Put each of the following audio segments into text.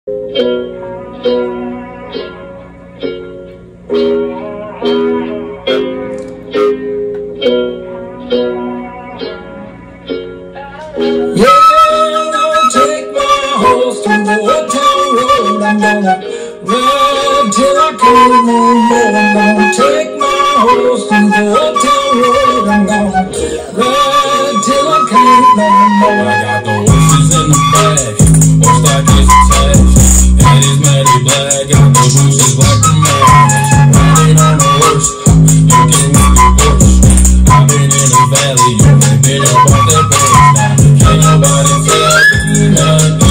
Ride till I can't no more. I'm gonna take my horse to the uptown road. I'm gonna ride till I can't no more. I got the horses in the back, horse stock is attached, and it's matty black. Got the horses like the madness. Riding on the horse, you can move the horse. I've been in the valley, you can been up off that porch now. Can't nobody tell me nothing.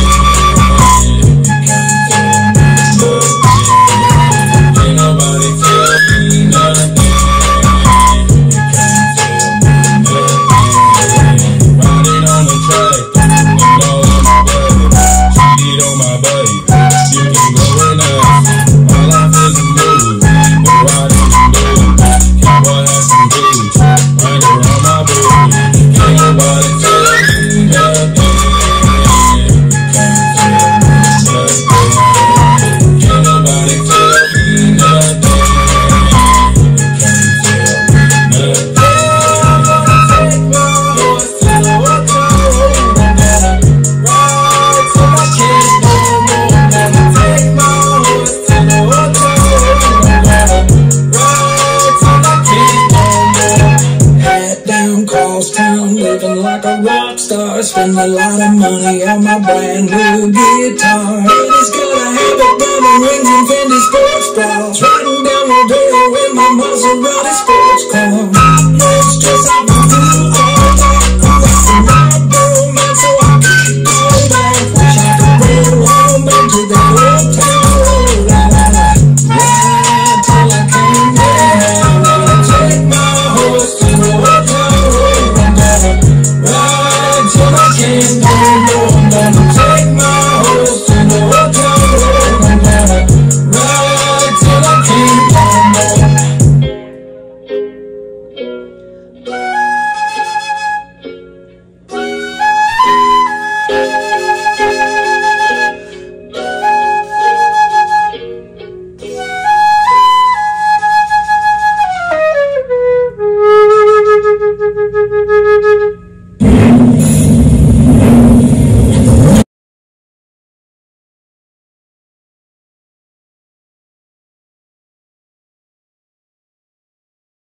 Spend a lot of money on my brand new guitar. It's got a habit, diamond rings and Fendi sports bra.